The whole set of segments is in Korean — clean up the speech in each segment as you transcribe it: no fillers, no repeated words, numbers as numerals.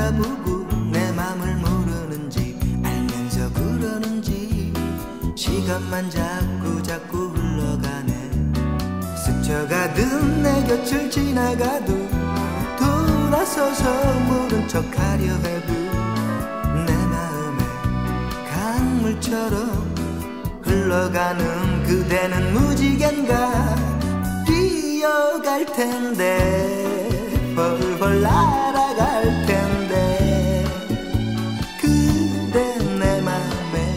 바라보고 내 맘을 모르는지 알면서 그러는지 시간만 자꾸 흘러가네. 스쳐가듯 내 곁을 지나가도 돌아서서 모른 척하려 해도 내 마음에 강물처럼 흘러가는 그대는 무지갠가 뛰어갈 텐데 벌벌 날아갈 텐데 그대 내 맘에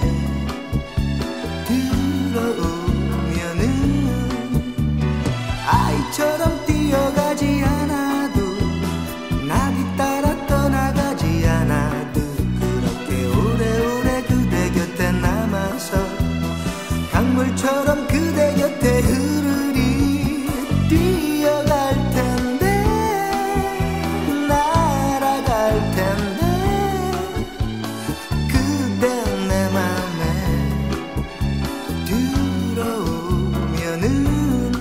들어오면은 아이처럼 뛰어가지 않아도 나비 따라 떠나가지 않아도 그렇게 오래오래 그대 곁에 남아서 강물처럼 그대 곁에 흐르리 뛰어갈 텐데 날아갈 텐데 그대 내 맘에 들어오면은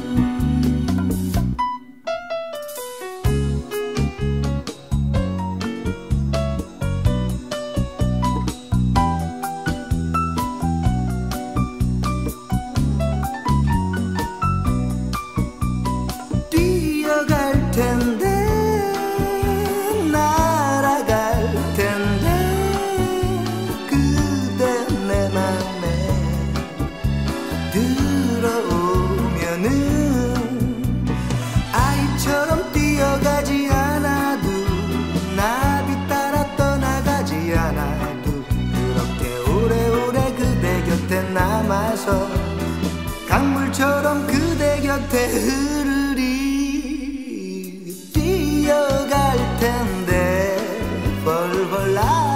뛰어갈 텐데 날아갈 텐데 그대 내 맘에 들어오면은 아이처럼 뛰어가지 않아도 나비 따라 떠나가지 않아도 그렇게 오래오래 그대 곁에 남아서 강물처럼 그대 곁에 흐르리 뛰어갈 텐데 벌벌 나